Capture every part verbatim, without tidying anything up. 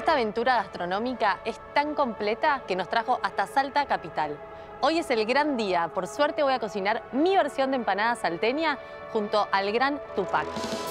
Esta aventura gastronómica es tan completa que nos trajo hasta Salta capital. Hoy es el gran día. Por suerte voy a cocinar mi versión de empanada salteña junto al gran Tupac.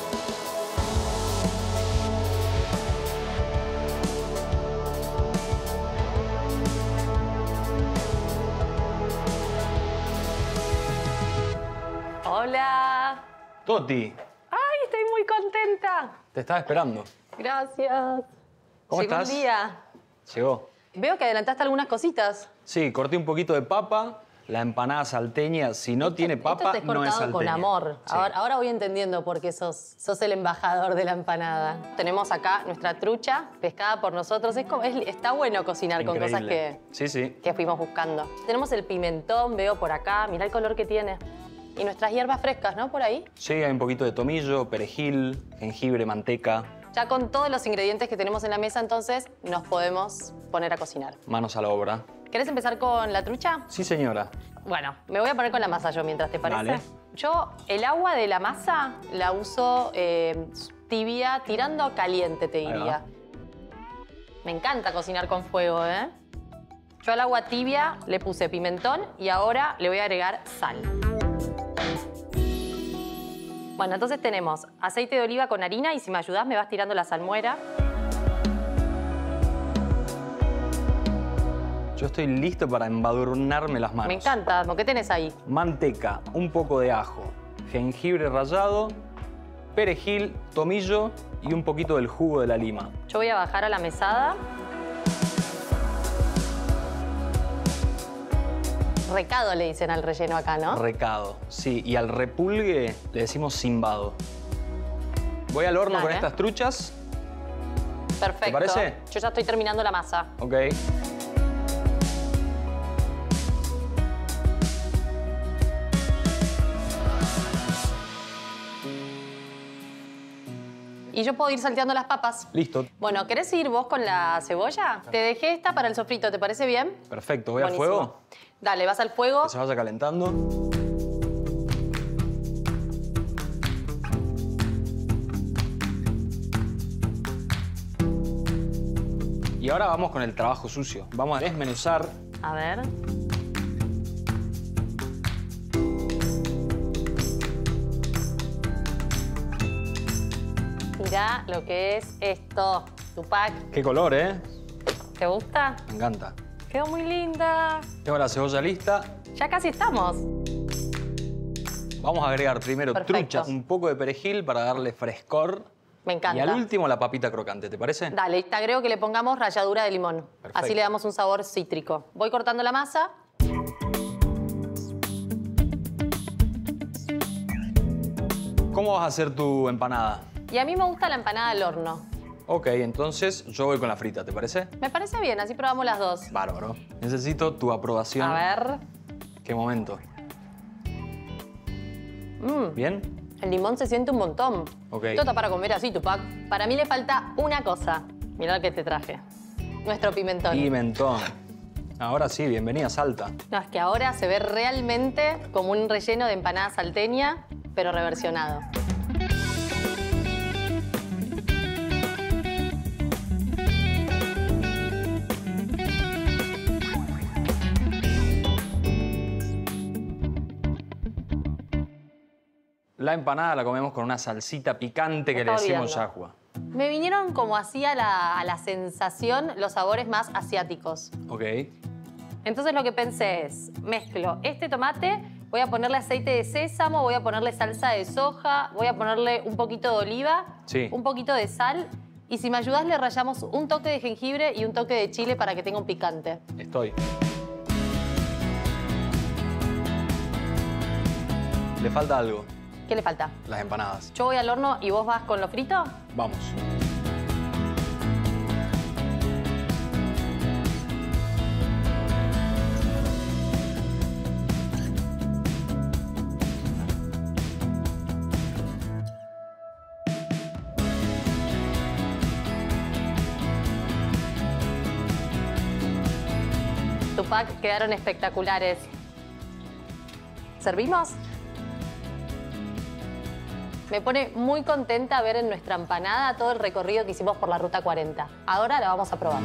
Hola. Toti. ¡Ay, estoy muy contenta! Te estaba esperando. Gracias. ¿Cómo Llegó estás? el día. Llegó. Veo que adelantaste algunas cositas. Sí, corté un poquito de papa. La empanada salteña, si no tiene papa, Esto te has no es cortado salteña. con amor. Sí. Ahora, ahora voy entendiendo por qué sos, sos el embajador de la empanada. Tenemos acá nuestra trucha, pescada por nosotros. Es como- es- está bueno cocinar con cosas Increíble. que, Sí, sí. que fuimos buscando. Tenemos el pimentón, veo por acá. Mirá el color que tiene. Y nuestras hierbas frescas, ¿no? Por ahí. Sí, hay un poquito de tomillo, perejil, jengibre, manteca. Ya con todos los ingredientes que tenemos en la mesa, entonces, nos podemos poner a cocinar. Manos a la obra. ¿Querés empezar con la trucha? Sí, señora. Bueno, me voy a poner con la masa yo mientras, ¿te parece? Dale. Yo el agua de la masa la uso eh, tibia, tirando a caliente, te Ahí diría. va. Me encanta cocinar con fuego, ¿eh? Yo al agua tibia le puse pimentón y ahora le voy a agregar sal. Bueno, entonces tenemos aceite de oliva con harina y si me ayudás me vas tirando la salmuera. Yo estoy listo para embadurnarme las manos. Me encanta. ¿Qué tenés ahí? Manteca, un poco de ajo, jengibre rallado, perejil, tomillo y un poquito del jugo de la lima. Yo voy a bajar a la mesada. Recado le dicen al relleno acá, ¿no? Recado, sí. Y al repulgue le decimos cimbado. Voy al horno Dale. con estas truchas. Perfecto. ¿Te parece? Yo ya estoy terminando la masa. Ok. Y yo puedo ir salteando las papas. Listo. Bueno, ¿querés seguir vos con la cebolla? Te dejé esta para el sofrito, ¿te parece bien? Perfecto. Voy al Buenísimo. fuego. Dale, vas al fuego. Que se vaya calentando. Y ahora vamos con el trabajo sucio. Vamos a desmenuzar. A ver. Mirá lo que es esto, Tupac. Qué color, ¿eh? ¿Te gusta? Me encanta. Quedó muy linda. Tengo la cebolla lista. Ya casi estamos. Vamos a agregar primero Perfecto. truchas, un poco de perejil para darle frescor. Me encanta. Y al último la papita crocante, ¿te parece? Dale, te agrego que le pongamos ralladura de limón. Perfecto. Así le damos un sabor cítrico. Voy cortando la masa. ¿Cómo vas a hacer tu empanada? Y a mí me gusta la empanada al horno. Ok, entonces yo voy con la frita, ¿te parece? Me parece bien, así probamos las dos. Bárbaro. Necesito tu aprobación. A ver. ¿Qué momento? Mm, ¿Bien? el limón se siente un montón. Ok. Esto está para comer así, Tupac. Para mí le falta una cosa. Mirá lo que te traje. Nuestro pimentón. Pimentón. Ahora sí, bienvenida a Salta. No, es que ahora se ve realmente como un relleno de empanada salteña, pero reversionado. La empanada la comemos con una salsita picante que Me le estaba decimos olvidando. yahua. Me vinieron como así a la, a la sensación los sabores más asiáticos. Ok. Entonces lo que pensé es, mezclo este tomate, voy a ponerle aceite de sésamo, voy a ponerle salsa de soja, voy a ponerle un poquito de oliva, Sí. un poquito de sal y si me ayudás le rallamos un toque de jengibre y un toque de chile para que tenga un picante. Estoy. Le falta algo. ¿Qué le falta? Las empanadas. Yo voy al horno y vos vas con lo frito. Vamos. Tupac, quedaron espectaculares. ¿Servimos? Me pone muy contenta ver en nuestra empanada todo el recorrido que hicimos por la Ruta cuarenta. Ahora la vamos a probar.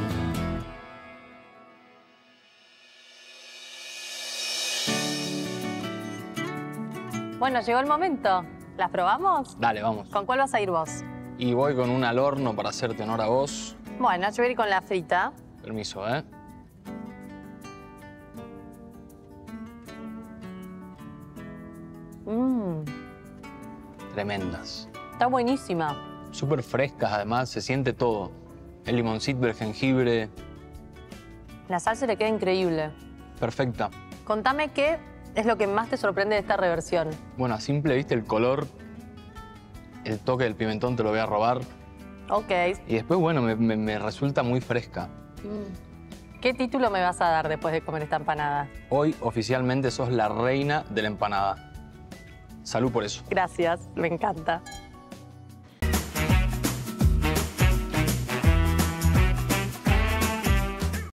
Bueno, llegó el momento. ¿Las probamos? Dale, vamos. ¿Con cuál vas a ir vos? Y voy con una al horno para hacerte honor a vos. Bueno, yo voy a ir con la frita. Permiso, ¿eh? Mmm, Tremendas. está buenísima. Súper frescas, además, se siente todo. El limoncito, el jengibre. La salsa le queda increíble. Perfecta. Contame qué es lo que más te sorprende de esta reversión. Bueno, a simple vista el color, el toque del pimentón te lo voy a robar. Ok. Y después, bueno, me, me- me resulta muy fresca. ¿Qué título me vas a dar después de comer esta empanada? Hoy oficialmente sos la reina de la empanada. Salud por eso. Gracias, me encanta.